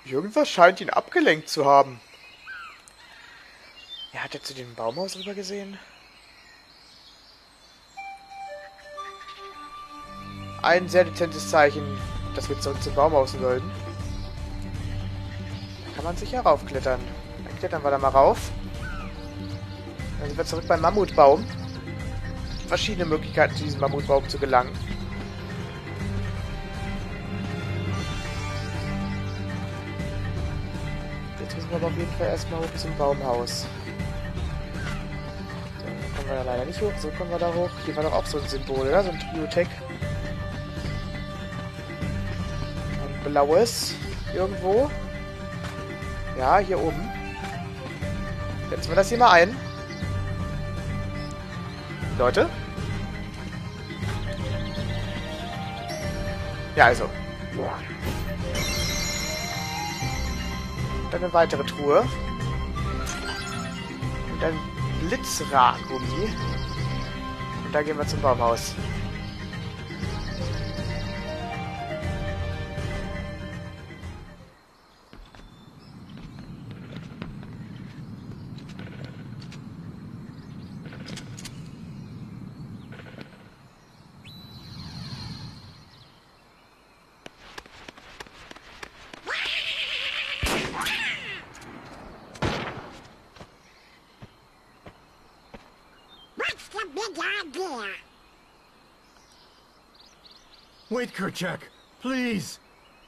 Irgendwas scheint ihn abgelenkt zu haben. Ja, hat er zu dem Baumhaus rüber gesehen? Ein sehr dezentes Zeichen, dass wir zurück zum Baumhaus sollten. Da kann man sicher raufklettern. Dann klettern wir da mal rauf. Dann sind wir zurück beim Mammutbaum. Verschiedene Möglichkeiten, zu diesem Mammutbaum zu gelangen. Jetzt müssen wir aber auf jeden Fall erstmal hoch zum Baumhaus. So, da kommen wir da leider nicht hoch. So kommen wir da hoch. Hier war doch auch so ein Symbol, oder? So ein Biotech. Ein blaues. Irgendwo. Ja, hier oben. Setzen wir das hier mal ein. Leute. Ja, also. Dann eine weitere Truhe. Und ein Blitzrahgummi. Und da gehen wir zum Baumhaus. Wait, Kerchak, please.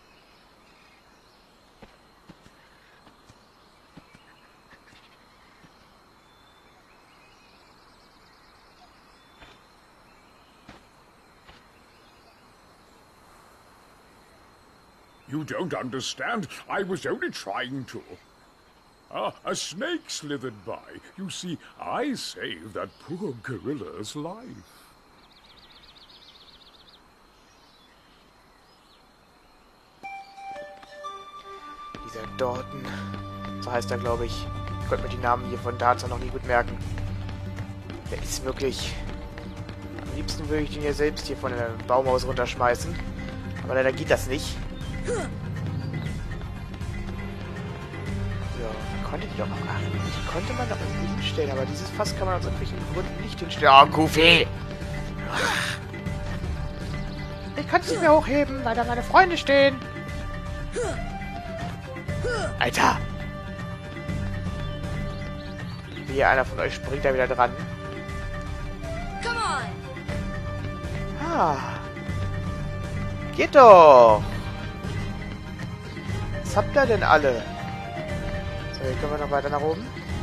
You don't understand. I was only trying to. Ah, a snake slithered by. You see, I saved that poor gorilla's life. Dieser Dorton. So heißt er, glaube ich. Ich konnte mir die Namen hier von Tarzan noch nie gut merken. Der ist wirklich... Am liebsten würde ich den ja selbst hier von dem Baumhaus runterschmeißen. Aber leider geht das nicht. So, konnte die doch... Ach, die konnte man da irgendwie hinstellen, aber dieses Fass kann man aus irgendwelchen Gründen nicht hinstellen. Oh, Goofy! Ich kann es nicht mehr hochheben, weil da meine Freunde stehen. Alter! Wie einer von euch springt da wieder dran. Come on. Ah. Geht doch! Was habt ihr denn alle? So, hier können wir noch weiter nach oben.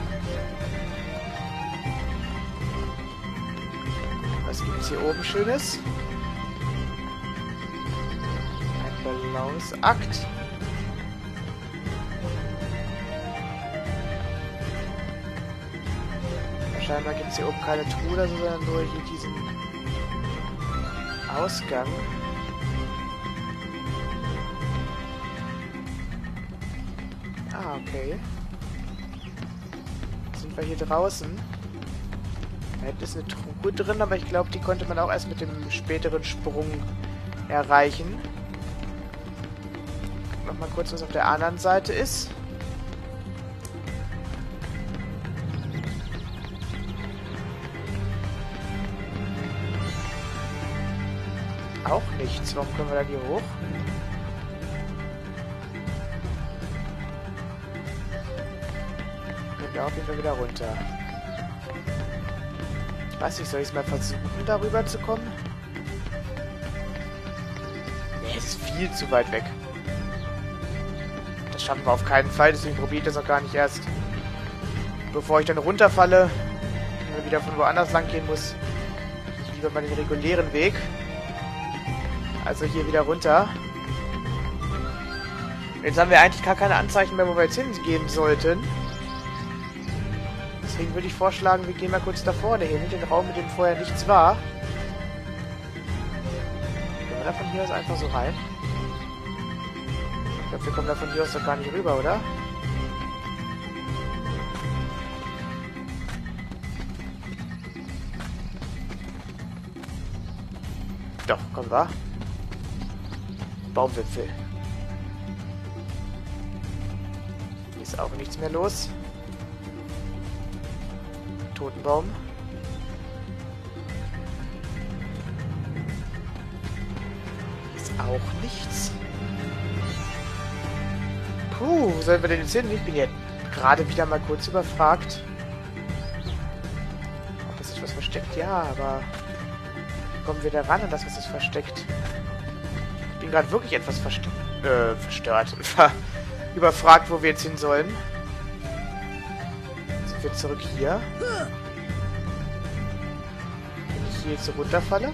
Was gibt's hier oben Schönes? Ein blaues Akt. Scheinbar gibt es hier oben keine Truhe oder so, sondern nur hier diesen Ausgang. Ah, okay. Sind wir hier draußen? Da hinten ist eine Truhe drin, aber ich glaube, die konnte man auch erst mit dem späteren Sprung erreichen. Nochmal kurz, was auf der anderen Seite ist. Auch nichts. Warum können wir da hier hoch? Können wir auf jeden Fall wieder runter. Ich weiß nicht, soll ich es mal versuchen, darüber zu kommen? Nee, es ist viel zu weit weg. Das schaffen wir auf keinen Fall, deswegen probiere ich das auch gar nicht erst. Bevor ich dann runterfalle und wieder von woanders lang gehen muss, ich lieber mal den regulären Weg. Also hier wieder runter. Jetzt haben wir eigentlich gar keine Anzeichen mehr, wo wir jetzt hingehen sollten. Deswegen würde ich vorschlagen, wir gehen mal kurz da vorne hin, in den Raum, in dem vorher nichts war. Können wir da von hier aus einfach so rein? Ich glaube, wir kommen da von hier aus doch gar nicht rüber, oder? Doch, kommen wir. Baumwipfel. Ist auch nichts mehr los. Totenbaum. Ist auch nichts. Puh, wo sollen wir denn jetzt hin? Ich bin ja gerade wieder mal kurz überfragt. Ob das sich was versteckt? Ja, aber wie kommen wir da ran an das, was es versteckt? Ich bin gerade wirklich etwas verstört. Überfragt, wo wir jetzt hin sollen. Sind wir zurück hier? Wenn ich hier jetzt so runterfalle?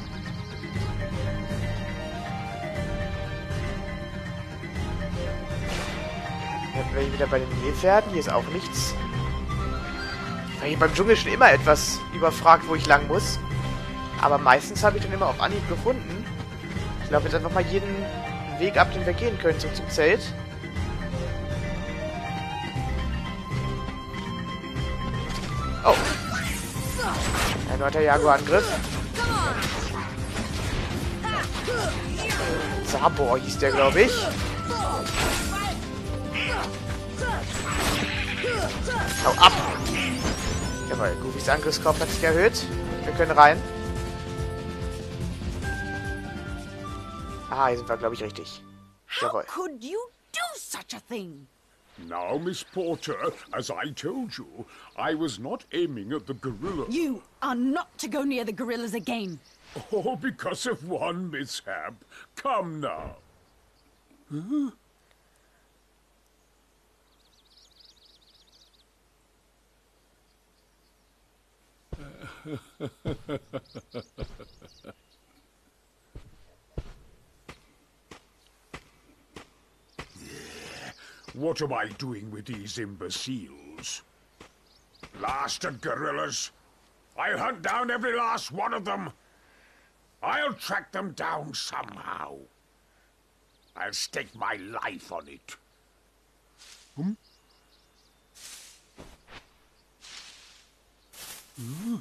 Dann wäre ich wieder bei den Nilpferden. Hier ist auch nichts. Ich war hier beim Dschungel schon immer etwas überfragt, wo ich lang muss. Aber meistens habe ich dann immer auf Anhieb gefunden. Ich laufe jetzt einfach mal jeden Weg ab, den wir gehen können, so zum Zelt. Oh. Ein neuer Jaguar-Angriff. Sabor hieß der, glaube ich. Hau ab! Jawohl, Goofys Angriffskorb hat sich erhöht. Wir können rein. Ah, hier sind wir, glaube ich, richtig. Jawohl. How could you do such a thing? Now, Miss Porter, as I told you, I was not aiming at the gorilla. You are not to go near the gorillas again. Oh, because of one mishap. Come now. Huh? What am I doing with these imbeciles? Blasted gorillas! I'll hunt down every last one of them! I'll track them down somehow. I'll stake my life on it. Hmm? Hmm?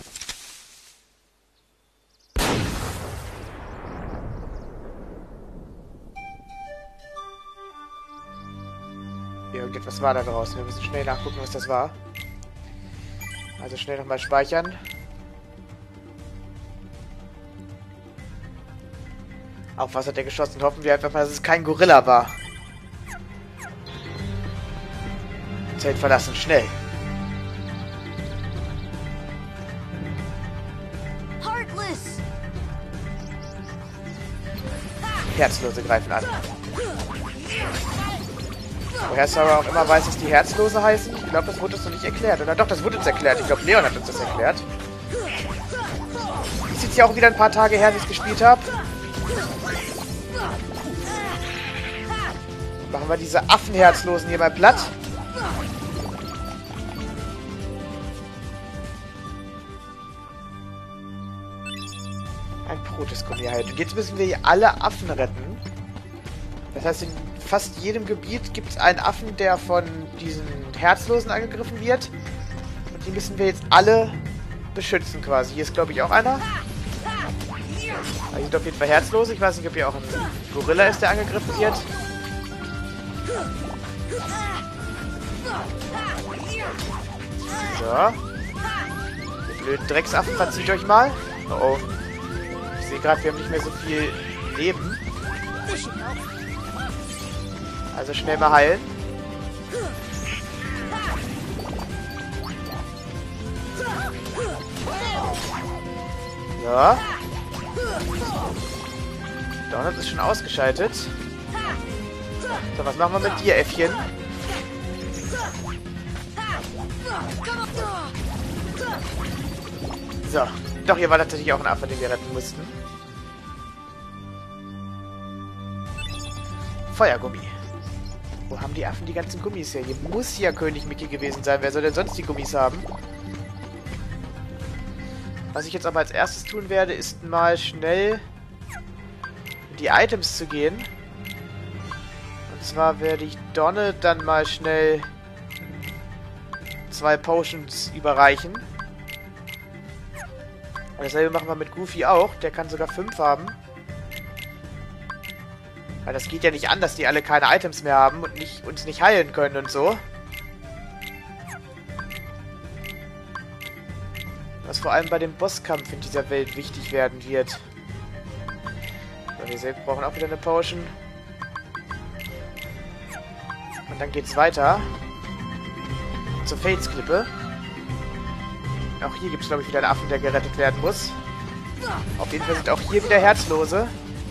Irgendetwas war da draußen. Wir müssen schnell nachgucken, was das war. Also schnell nochmal speichern. Auf was hat er geschossen? Hoffen wir einfach mal, dass es kein Gorilla war. Zelt verlassen, schnell. Heartless! Herzlose greifen an. Woher es aber auch immer weiß, dass die Herzlose heißen. Ich glaube, das wurde uns noch nicht erklärt. Oder doch, das wurde uns erklärt. Ich glaube, Leon hat uns das erklärt. Ist jetzt ja auch wieder ein paar Tage her, wie ich es gespielt habe. Machen wir diese Affenherzlosen hier mal platt. Ein Protesgummi halt. Und jetzt müssen wir hier alle Affen retten. Das heißt, in fast jedem Gebiet gibt es einen Affen, der von diesen Herzlosen angegriffen wird. Und die müssen wir jetzt alle beschützen quasi. Hier ist, glaube ich, auch einer. Da sind auf jeden Fall Herzlose. Ich weiß nicht, ob hier auch ein Gorilla ist, der angegriffen wird. So. Ihr blöden Drecksaffen, verzieht euch mal. Oh oh. Ich sehe gerade, wir haben nicht mehr so viel Leben. Also schnell mal heilen. So. Donald ist schon ausgeschaltet. So, was machen wir mit dir, Äffchen? So. Doch, hier war tatsächlich auch ein Affe, den wir retten mussten. Feuergummi. Wo haben die Affen die ganzen Gummis her? Hier muss ja König Mickey gewesen sein. Wer soll denn sonst die Gummis haben? Was ich jetzt aber als erstes tun werde, ist mal schnell in die Items zu gehen. Und zwar werde ich Donald dann mal schnell 2 Potions überreichen. Und dasselbe machen wir mit Goofy auch. Der kann sogar 5 haben. Weil das geht ja nicht an, dass die alle keine Items mehr haben und uns nicht heilen können und so. was vor allem bei dem Bosskampf in dieser Welt wichtig werden wird. So, wir selbst brauchen auch wieder eine Potion. Und dann geht's weiter. Zur Felsklippe. Auch hier gibt es, glaube ich, wieder einen Affen, der gerettet werden muss. Auf jeden Fall sind auch hier wieder Herzlose.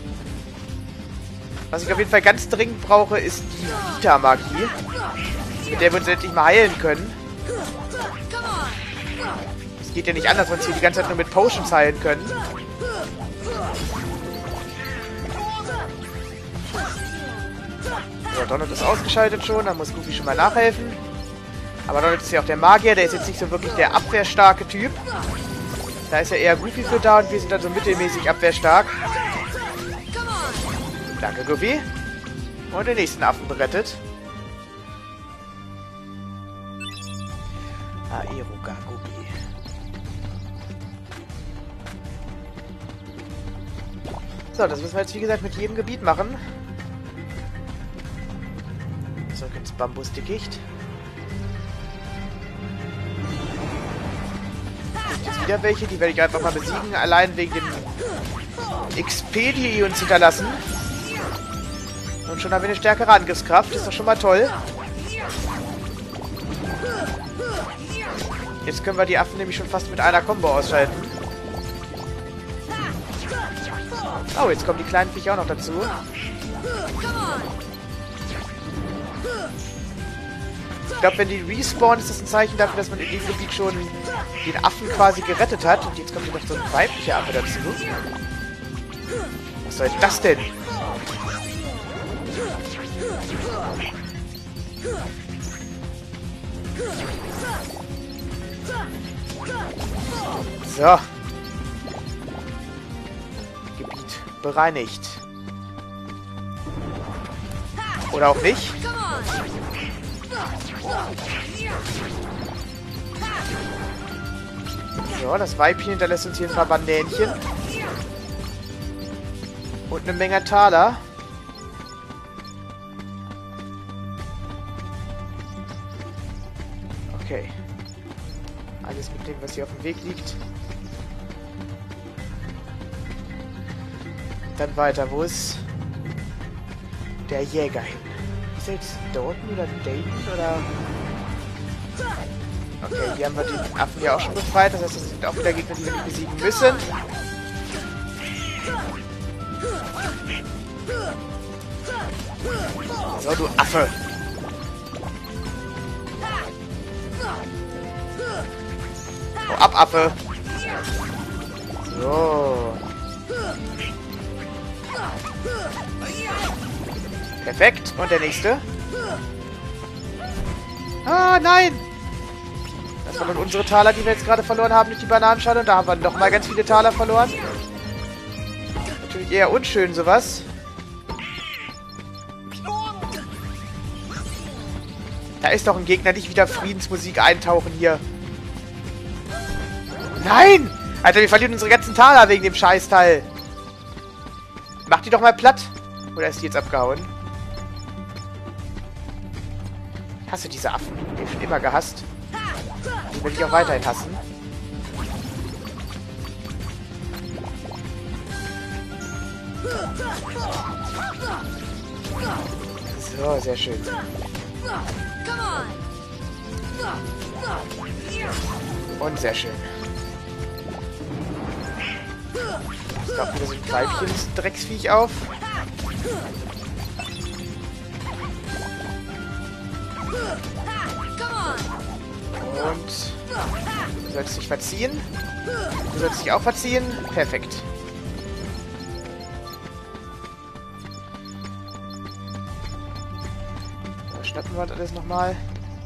Was ich auf jeden Fall ganz dringend brauche, ist die Vita-Magie, mit der wir uns endlich mal heilen können. Es geht ja nicht anders, wenn wir hier die ganze Zeit nur mit Potions heilen können. So, Donald ist ausgeschaltet schon, da muss Goofy schon mal nachhelfen. Aber Donald ist ja auch der Magier, der ist jetzt nicht so wirklich der abwehrstarke Typ. Da ist ja eher Goofy für da und wir sind dann so mittelmäßig abwehrstark. Danke, Goofy. Und den nächsten Affen berettet. Aeroga Goofy. So, das müssen wir jetzt wie gesagt mit jedem Gebiet machen. Zurück ins Bambusdickicht. Gibt jetzt wieder welche, die werde ich einfach mal besiegen, allein wegen dem XP, die uns hinterlassen. Und schon haben wir eine stärkere Angriffskraft. Ist doch schon mal toll. Jetzt können wir die Affen nämlich schon fast mit einer Combo ausschalten. Oh, jetzt kommen die kleinen Viecher auch noch dazu. Ich glaube, wenn die respawnen, ist das ein Zeichen dafür, dass man in diesem Gebiet schon den Affen quasi gerettet hat. Und jetzt kommt hier noch so ein weiblicher Affe dazu. Was soll das denn? So. Gebiet bereinigt. Oder auch nicht. So, das Weibchen hinterlässt uns hier ein paar Banänchen. Und eine Menge Taler. Okay. Alles mitnehmen, was hier auf dem Weg liegt. Dann weiter. Wo ist der Jäger hin? Ist er jetzt Dalton oder Dayton oder... Okay, hier haben wir die Affen ja auch schon befreit. Das heißt, das sind auch wieder Gegner, die wir nicht besiegen müssen. So, du Affe. Oh, ab, Affe. So. Perfekt. Und der nächste. Ah, nein. Das waren nun unsere Taler, die wir jetzt gerade verloren haben durch die Bananenschale. Und da haben wir nochmal ganz viele Taler verloren. Natürlich eher unschön, sowas. Da ist doch ein Gegner, nicht wieder Friedensmusik eintauchen hier. Nein! Alter, wir verlieren unsere ganzen Taler wegen dem Scheißteil. Mach die doch mal platt. Oder ist die jetzt abgehauen? Ich hasse diese Affen. Die habe ich schon immer gehasst. Die werde ich auch weiterhin hassen. So, sehr schön. Und sehr schön. Es taucht wieder so ein Weibchen, das Drecksviech auf. Und du sollst dich verziehen. Du sollst dich auch verziehen. Perfekt. So, schnappen wir alles nochmal.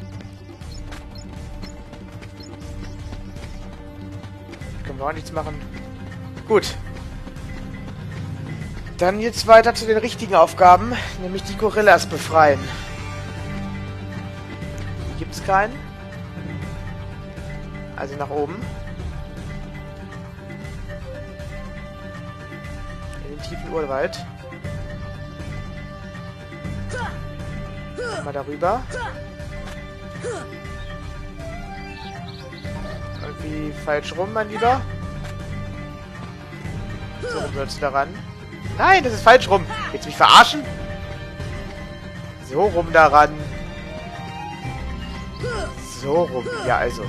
Können wir auch nichts machen. Gut. Dann jetzt weiter zu den richtigen Aufgaben, nämlich die Gorillas befreien. Hier gibt es keinen. Also nach oben. In den tiefen Urwald. Mal darüber. Und irgendwie falsch rum, mein Lieber. So rum sollst du daran. Nein, das ist falsch rum. Willst du mich verarschen? So rum daran. So rum. Ja, also.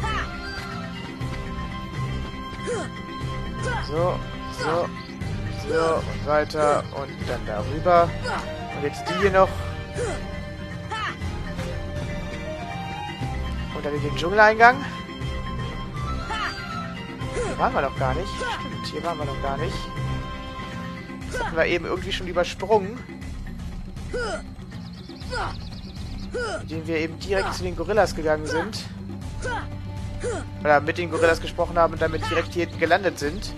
So, so, so und weiter und dann darüber. Und jetzt die hier noch. Und dann in den Dschungeleingang. Hier waren wir noch gar nicht. Stimmt, hier waren wir noch gar nicht. Das hatten wir eben irgendwie schon übersprungen. Indem wir eben direkt zu den Gorillas gegangen sind. Oder mit den Gorillas gesprochen haben und damit direkt hier hinten gelandet sind.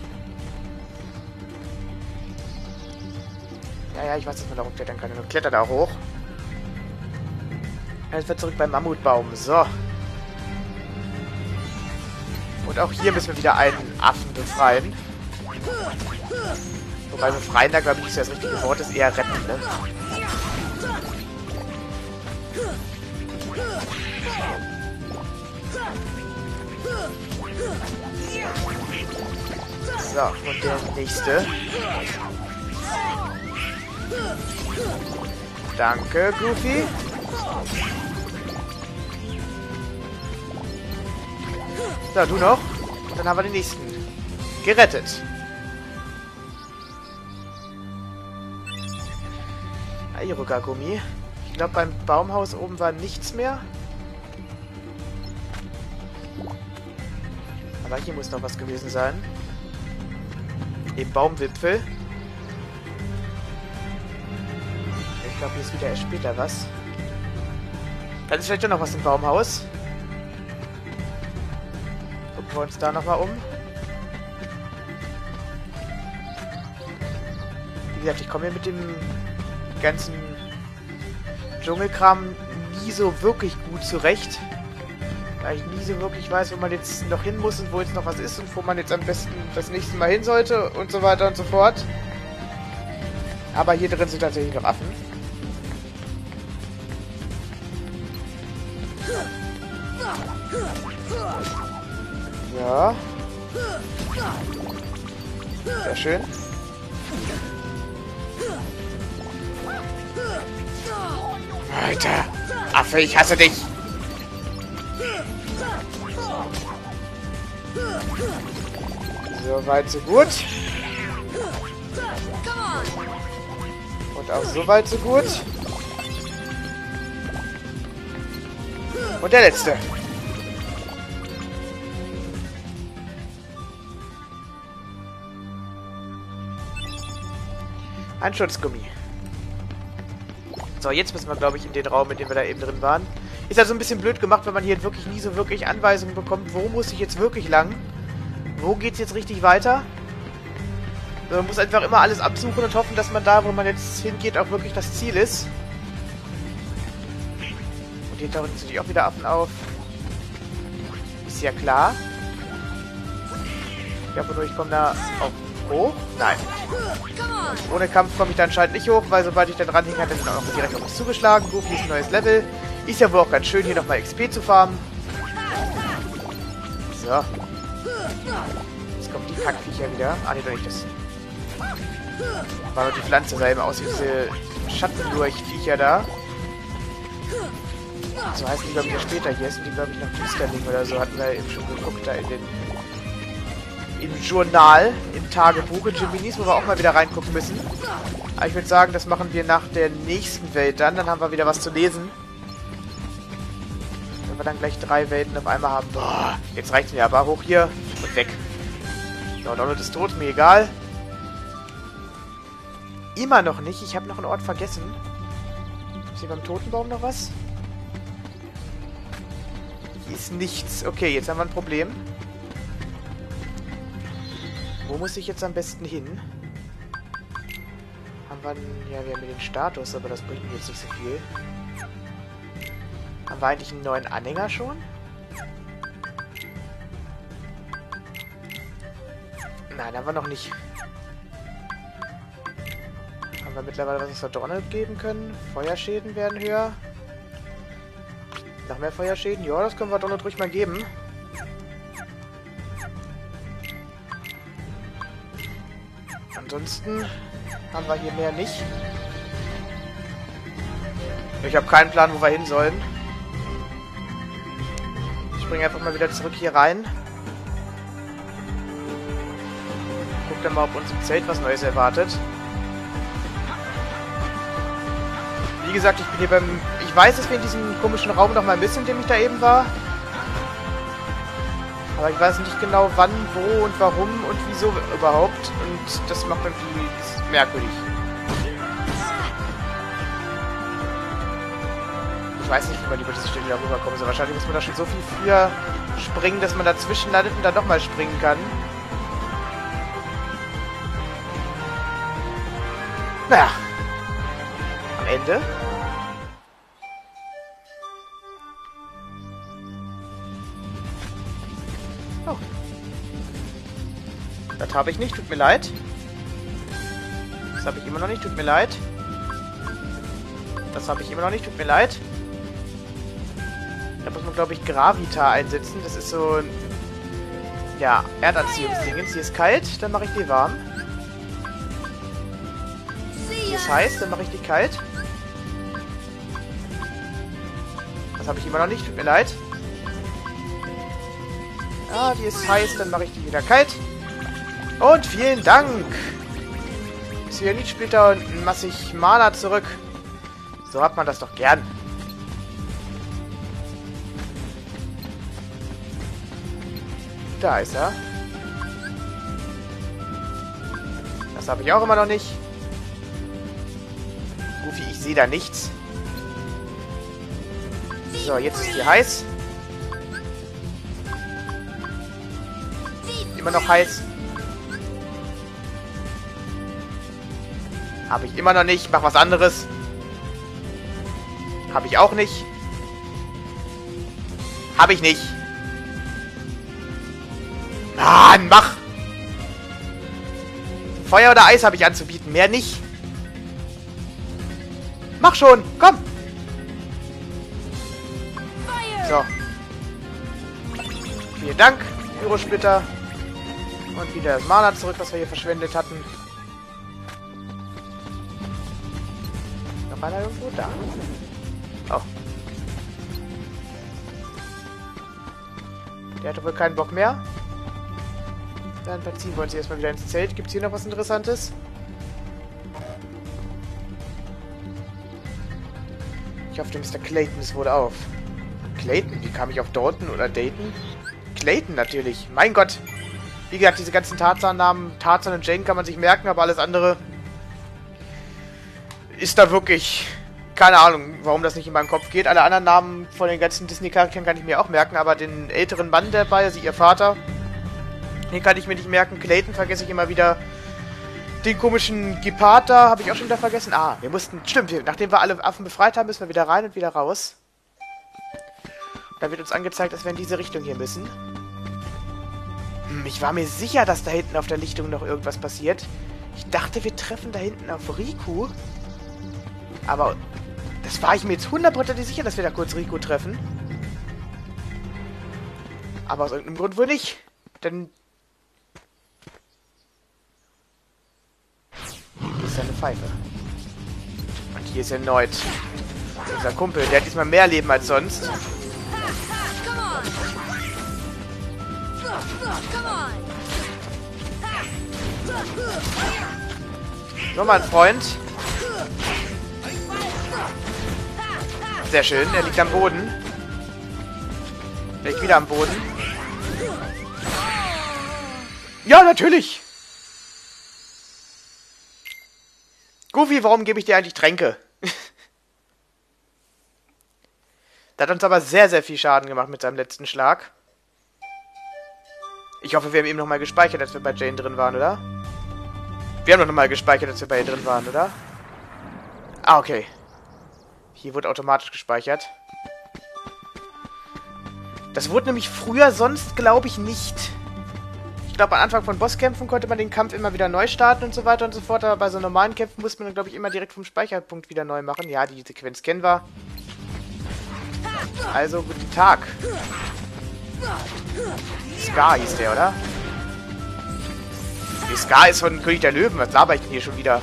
Ja, ich weiß, dass man da hochklettern kann. Und klettert da hoch. Jetzt wird zurück beim Mammutbaum. So. Und auch hier müssen wir wieder einen Affen befreien. Wobei befreien, da glaube ich, ist ja das richtige Wort, ist eher retten, ne? So, und der nächste. Danke, Goofy. So, du noch. Und dann haben wir den nächsten gerettet. Aerogagummi. Ich glaube, beim Baumhaus oben war nichts mehr. Aber hier muss noch was gewesen sein. Eben Baumwipfel. Ich glaube, hier ist wieder erst später was. Dann ist vielleicht doch noch was im Baumhaus. Gucken wir uns da nochmal um. Wie gesagt, ich komme hier mit dem ganzen Dschungelkram nie so wirklich gut zurecht. Weil ich nie so wirklich weiß, wo man jetzt noch hin muss und wo jetzt noch was ist und wo man jetzt am besten das nächste Mal hin sollte und so weiter und so fort. Aber hier drin sind tatsächlich noch Affen. Ja. Sehr schön. Alter! Affe, ich hasse dich! So weit, so gut. Und auch so weit, so gut. Und der letzte. Ein Schutzgummi. So, jetzt müssen wir, glaube ich, in den Raum, in dem wir da eben drin waren. Ist also ein bisschen blöd gemacht, wenn man hier wirklich nie so wirklich Anweisungen bekommt, wo muss ich jetzt wirklich lang? Wo geht's jetzt richtig weiter? Man muss einfach immer alles absuchen und hoffen, dass man da, wo man jetzt hingeht, auch wirklich das Ziel ist. Und hier tauchen natürlich auch wieder Affen auf. Ist ja klar. Ich hoffe nur, ich komme da auch hoch. Nein. Ohne Kampf komme ich da anscheinend nicht hoch, weil sobald ich da dran hing, hat er dann auch noch direkt auf mich zugeschlagen. Goofy ist ein neues Level. Ist ja wohl auch ganz schön, hier nochmal XP zu farmen. So. Jetzt kommt die Kackviecher wieder. Ah, nee, doch nicht das. War nur die Pflanze, sah eben aus wie diese Schattendurchviecher da. So heißen die, glaube ich, ja später. Hier sind die, glaube ich, noch Düsterling oder so. Hatten wir eben schon geguckt, da im Journal, im Tagebuch, in Geminis, wo wir auch mal wieder reingucken müssen. Aber ich würde sagen, das machen wir nach der nächsten Welt dann. Dann haben wir wieder was zu lesen. Wenn wir dann gleich 3 Welten auf einmal haben. Boah, jetzt reicht's mir aber. Hoch hier und weg. So, Donald ist tot, mir egal. Immer noch nicht. Ich habe noch einen Ort vergessen. Ist hier beim Totenbaum noch was? Hier ist nichts. Okay, jetzt haben wir ein Problem. Wo muss ich jetzt am besten hin? Haben wir ja, wir haben hier den Status, aber das bringt mir jetzt nicht so viel. Haben wir eigentlich einen neuen Anhänger schon? Nein, haben wir noch nicht. Haben wir mittlerweile was für Donald geben können? Feuerschäden werden höher. Noch mehr Feuerschäden? Ja, das können wir Donald ruhig mal geben. Ansonsten haben wir hier mehr nicht. Ich habe keinen Plan, wo wir hin sollen. Ich springe einfach mal wieder zurück hier rein. Guck dann mal, ob uns im Zelt was Neues erwartet. Wie gesagt, ich bin hier beim... Ich weiß, dass wir in diesem komischen Raum noch mal müssen, in dem ich da eben war. Aber ich weiß nicht genau, wann, wo und warum und wieso überhaupt. Und das macht irgendwie merkwürdig. Ich weiß nicht, wie man über diese Stelle da rüberkommen soll. Wahrscheinlich muss man da schon so viel früher springen, dass man dazwischen landet und dann nochmal springen kann. Naja. Am Ende. Oh. Das habe ich nicht, tut mir leid. Das habe ich immer noch nicht, tut mir leid. Das habe ich immer noch nicht, tut mir leid. Da muss man, glaube ich, Gravita einsetzen. Das ist so ein... Ja, Erdanziehungsdingens. Hier ist kalt, dann mache ich die warm. Hier ist heiß, dann mache ich die kalt. Das habe ich immer noch nicht, tut mir leid. Ah, die ist heiß, dann mache ich die wieder kalt. Und vielen Dank. Cyanid-Splitter und massig Mana zurück. So hat man das doch gern. Da ist er. Das habe ich auch immer noch nicht. Goofy, ich sehe da nichts. So, jetzt ist die heiß. Immer noch heiß. Habe ich immer noch nicht. Mach was anderes. Habe ich auch nicht. Habe ich nicht. Mann, mach! Feuer oder Eis habe ich anzubieten. Mehr nicht. Mach schon. Komm. So. Vielen Dank, Pyrosplitter. Und wieder das Mana zurück, was wir hier verschwendet hatten. Noch einer irgendwo? Da. Oh. Der hatte wohl keinen Bock mehr. Dann verziehen wir uns erstmal wieder ins Zelt. Gibt es hier noch was Interessantes? Ich hoffe, Mr. Clayton ist wohl auf. Clayton? Wie kam ich auf Dalton oder Dayton? Clayton natürlich. Mein Gott. Wie gesagt, diese ganzen Tarzan-Namen, Tarzan und Jane kann man sich merken, aber alles andere ist da wirklich... Keine Ahnung, warum das nicht in meinem Kopf geht. Alle anderen Namen von den ganzen Disney-Charakteren kann ich mir auch merken, aber den älteren Mann dabei, also ihr Vater, den kann ich mir nicht merken. Clayton vergesse ich immer wieder. Den komischen Gepard da habe ich auch schon wieder vergessen. Ah, wir mussten... Stimmt, nachdem wir alle Affen befreit haben, müssen wir wieder rein und wieder raus. Da wird uns angezeigt, dass wir in diese Richtung hier müssen. Ich war mir sicher, dass da hinten auf der Lichtung noch irgendwas passiert. Ich dachte, wir treffen da hinten auf Riku. Aber das war ich mir jetzt 100% sicher, dass wir da kurz Riku treffen. Aber aus irgendeinem Grund wohl nicht. Denn... Hier ist eine Pfeife. Und hier ist erneut unser Kumpel. Der hat diesmal mehr Leben als sonst. So, mein Freund. Sehr schön, er liegt am Boden. Er liegt wieder am Boden. Ja, natürlich! Goofy, warum gebe ich dir eigentlich Tränke? Der hat uns aber sehr, sehr viel Schaden gemacht mit seinem letzten Schlag. Ich hoffe, wir haben eben nochmal gespeichert, als wir bei Jane drin waren, oder? Wir haben doch nochmal gespeichert, als wir bei ihr drin waren, oder? Ah, okay. Hier wurde automatisch gespeichert. Das wurde nämlich früher sonst, glaube ich, nicht. Ich glaube, am Anfang von Bosskämpfen konnte man den Kampf immer wieder neu starten und so weiter und so fort. Aber bei so normalen Kämpfen musste man dann, glaube ich, immer direkt vom Speicherpunkt wieder neu machen. Ja, die Sequenz kennen wir. Also, guten Tag. Scar hieß der, oder? Die Scar ist von König der Löwen. Was laber ich denn hier schon wieder?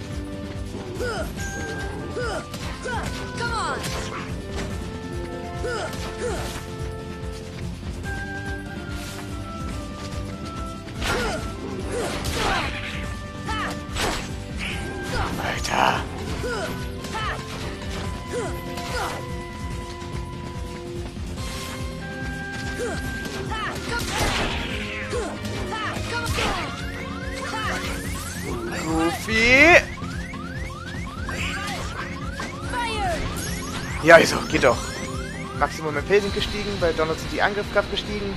Come on. Alter. Goofy. Ja, also, geht doch. Maximum MP sind gestiegen, bei Donald sind die Angriffskraft gestiegen.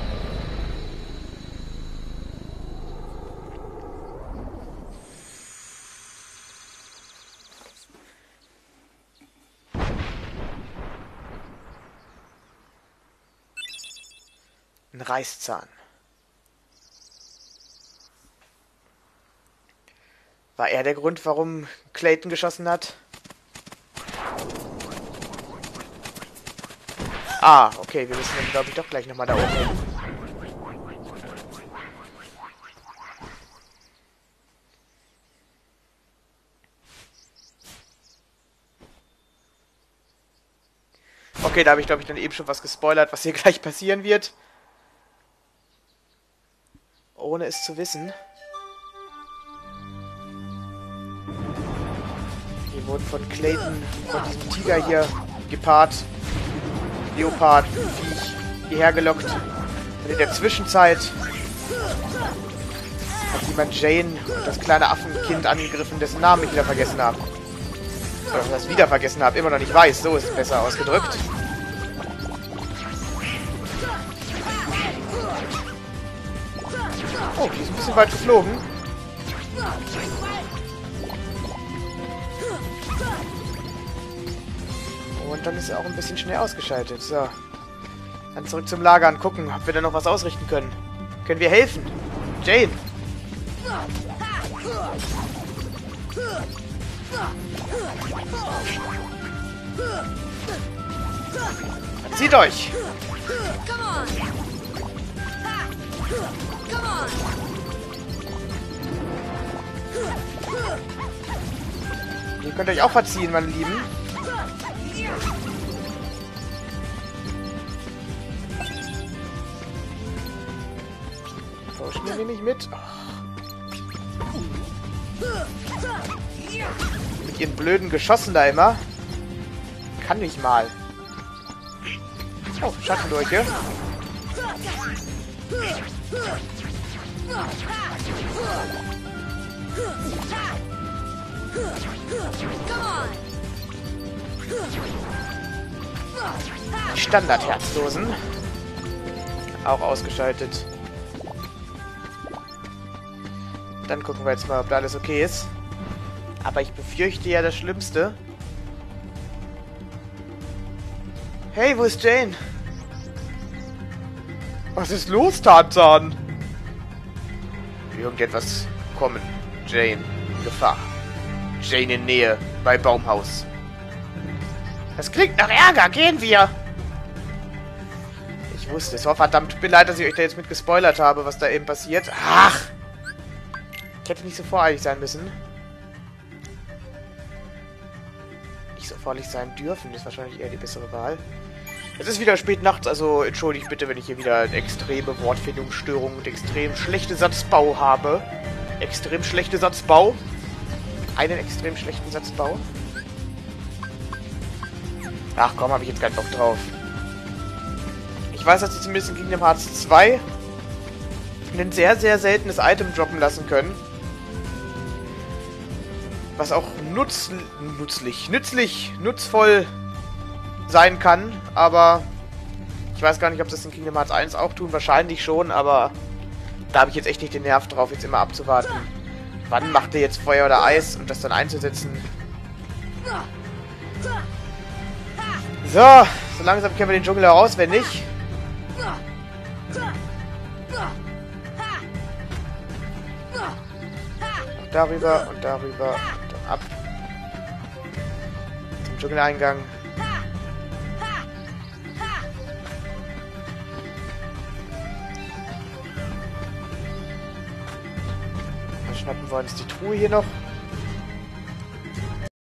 Ein Reißzahn. War er der Grund, warum Clayton geschossen hat? Ah, okay, wir müssen dann, glaube ich, doch gleich nochmal da oben hin. Okay, da habe ich, glaube ich, dann eben schon was gespoilert, was hier gleich passieren wird. Ohne es zu wissen. Wir wurden von Clayton, von diesem Tiger hier, Gepard, Leopard, Viech, hierher gelockt. Und in der Zwischenzeit hat jemand Jane und das kleine Affenkind angegriffen, dessen Namen ich wieder vergessen habe. Oder das wieder vergessen habe, immer noch nicht weiß. So ist es besser ausgedrückt. Oh, die ist ein bisschen weit geflogen. Und dann ist er auch ein bisschen schnell ausgeschaltet. So. Dann zurück zum Lager und gucken, ob wir da noch was ausrichten können. Können wir helfen? Jane! Zieht euch! Come on. Come on. Ihr könnt euch auch verziehen, meine Lieben. So, schnell nehme ich mit. Oh. Mit ihren blöden Geschossen da immer. Kann nicht mal. Oh, Schattendurche. Standard-Herzlosen. Auch ausgeschaltet. Dann gucken wir jetzt mal, ob da alles okay ist. Aber ich befürchte ja das Schlimmste. Hey, wo ist Jane? Was ist los, Tarzan? Irgendetwas kommen. Jane, Gefahr. Jane in Nähe, bei Baumhaus. Das klingt nach Ärger, gehen wir! Ich wusste es. Oh, verdammt, tut mir leid, dass ich euch da jetzt mit gespoilert habe, was da eben passiert. Ach! Ich hätte nicht so voreilig sein müssen. Nicht so voreilig sein dürfen, ist wahrscheinlich eher die bessere Wahl. Es ist wieder spät nachts, also entschuldigt bitte, wenn ich hier wieder extreme Wortfindungsstörungen und extrem schlechte Satzbau habe. Extrem schlechte Satzbau. Einen extrem schlechten Satzbau. Ach komm, habe ich jetzt keinen Bock drauf. Ich weiß, dass sie zumindest in Kingdom Hearts 2 ein sehr, sehr seltenes Item droppen lassen können. Was auch nutzvoll sein kann, aber ich weiß gar nicht, ob sie das in Kingdom Hearts 1 auch tun. Wahrscheinlich schon, aber da habe ich jetzt echt nicht den Nerv drauf, jetzt immer abzuwarten. Wann macht ihr jetzt Feuer oder Eis und das dann einzusetzen? So, so langsam kennen wir den Dschungel auch auswendig. Und darüber und darüber und dann ab. Zum Dschungeleingang. schnappen wir uns die Truhe hier noch.